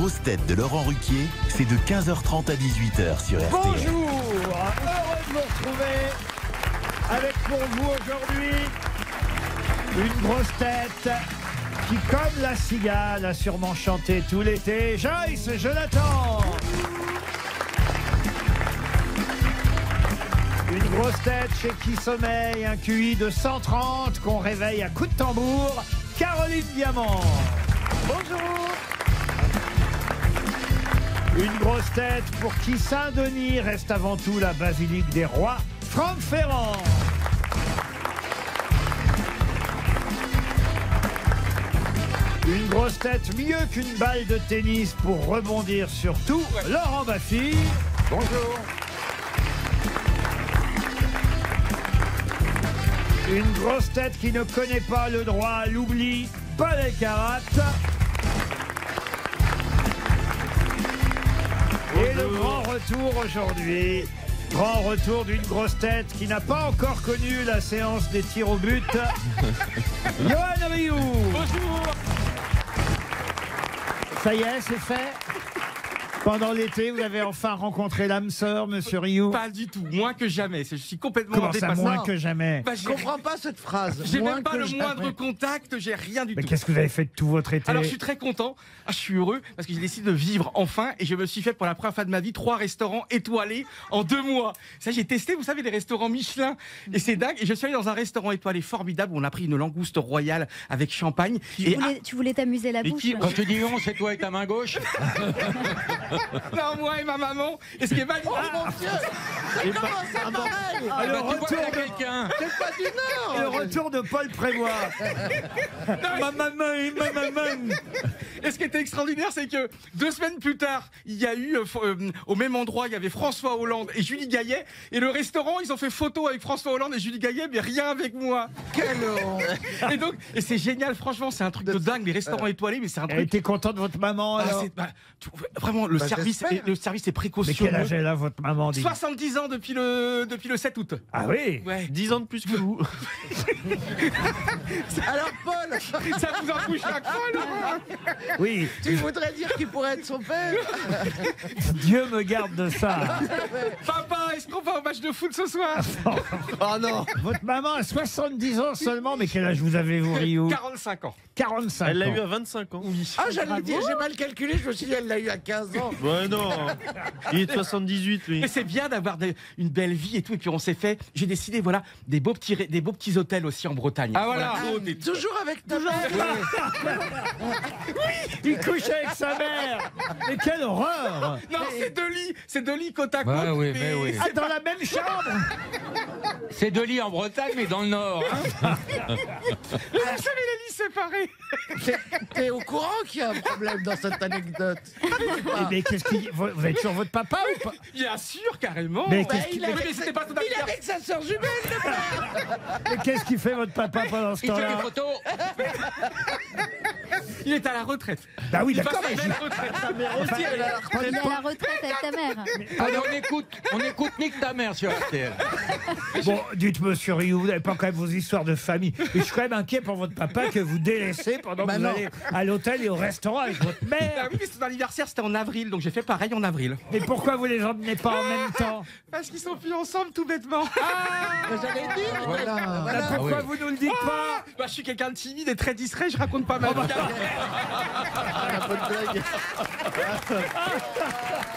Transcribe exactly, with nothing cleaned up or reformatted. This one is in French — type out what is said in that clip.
grosses têtes de Laurent Ruquier, c'est de quinze heures trente à dix-huit heures sur R T L. Bonjour, heureux de vous retrouver avec pour vous aujourd'hui une grosse tête qui, comme la cigale, a sûrement chanté tout l'été, Joyce Jonathan. Une grosse tête chez qui sommeille un Q I de cent trente qu'on réveille à coups de tambour, Caroline Diamant. Bonjour. Une grosse tête pour qui Saint-Denis reste avant tout la basilique des rois, Franck Ferrand. Une grosse tête mieux qu'une balle de tennis pour rebondir sur tout, Laurent Baffy. Bonjour. Une grosse tête qui ne connaît pas le droit à l'oubli, Paul Elkarat. Et le grand retour aujourd'hui, grand retour d'une grosse tête qui n'a pas encore connu la séance des tirs au but, Johan Rioux. Bonjour. Ça y est, c'est fait. Pendant l'été, vous avez enfin rencontré l'âme sœur, monsieur Rioux? Pas du tout, moins que jamais. Je suis complètement Comment ça, dépassé. moins que jamais? Bah, Je comprends pas cette phrase. J'ai Moins même pas que le jamais. moindre contact, j'ai rien du Mais tout. qu'est-ce que vous avez fait de tout votre été? Alors je suis très content, ah, je suis heureux parce que j'ai décidé de vivre enfin et je me suis fait pour la première fois de ma vie trois restaurants étoilés en deux mois. Ça j'ai testé, vous savez, les restaurants Michelin et c'est dingue. Et je suis allé dans un restaurant étoilé formidable où on a pris une langouste royale avec champagne. Tu Et voulais, tu voulais t'amuser la Et bouche. qui, ouais. quand tu dis on, c'est toi avec ta main gauche? non, moi et ma maman. Et ce qui est validé. Oh mon Dieu. Et bah, C'est pareil. ah, le bah, tu vois retour qu'il y a de- quelqu'un. C'est pas du Et le Nord. retour de Paul Prévost. Ma maman et ma maman. Et ce qui était extraordinaire, c'est que deux semaines plus tard, il y a eu, euh, euh, au même endroit, il y avait François Hollande et Julie Gaillet. Et le restaurant, ils ont fait photo avec François Hollande et Julie Gaillet, mais rien avec moi. Quelle honte. Et donc, et c'est génial, franchement, c'est un truc de dingue, les restaurants étoilés, mais c'est un Elle truc. était contente de votre maman, Ah, alors? c'est- bah, tout- vraiment, le Bah, service, j'espère. est, le service est Mais précautionneux. quel âge elle a, votre maman, dites? soixante-dix ans depuis le, depuis le sept août. Ah oui? Ouais. dix ans de plus que vous. Alors Paul, Ça vous en fout chaque fois, Laurent. Oui. tu voudrais dire qu'il pourrait être son père? Dieu me garde de ça. Papa, est-ce qu'on va au match de foot ce soir? Oh non. Votre maman a soixante-dix ans seulement, mais quel âge vous avez, vous, Rio? quarante-cinq ans. quarante-cinq Elle l'a ans. eu à vingt-cinq ans. Oui. Ah, j'allais dire, j'ai mal calculé, je me suis dit, elle l'a eu à quinze ans. Ouais, non. Il est de soixante-dix-huit, lui. Mais c'est bien d'avoir des- une belle vie et tout. Et puis on s'est fait, j'ai décidé, voilà, des beaux petits, ré- des beaux petits hôtels aussi en Bretagne. Ah voilà. Toujours avec ta mère. Il couche avec sa mère. Mais quelle horreur. Non, c'est deux lits, c'est deux lits côte à côte. Ouais, oui, mais oui. Ah, dans la même chambre? C'est de lit en Bretagne, mais dans le Nord. Hein. Vous savez les lits séparés. T'es au courant qu'il y a un problème dans cette anecdote? Mais qu'est-ce qu'il... Vous vous êtes toujours votre papa ou pas? Bien sûr, carrément. Mais Bah, qu'est-ce il qu'il a- oui, mais c'était pas son Il est anniversaire. avec sa sœur jumelle, le père. mais qu'est-ce qu'il fait, votre papa, pendant ce Il fait des temps-là? photos. Il est à la retraite. Bah oui, Il passe d'accord, sa mais belle je- retraite. Aussi, elle a la Il est à la retraite avec ta mère. Allez, on écoute, on écoute Nick ta mère sur R T L. Bon, dites, monsieur Rioux, vous n'avez pas quand même vos histoires de famille. Et je suis quand même inquiet pour votre papa que vous délaissez pendant que Bah vous non. allez à l'hôtel et au restaurant avec votre Ah mère. oui, mais son anniversaire c'était en avril, donc j'ai fait pareil en avril. Mais pourquoi vous les emmenez pas en même temps? Parce qu'ils sont plus ensemble tout bêtement. J'allais dire. Voilà. Bah, Voilà. pourquoi Ah oui. vous nous le dites pas? Bah, je suis quelqu'un de timide et très discret, je raconte pas ma vie. Ah, la bonne blague.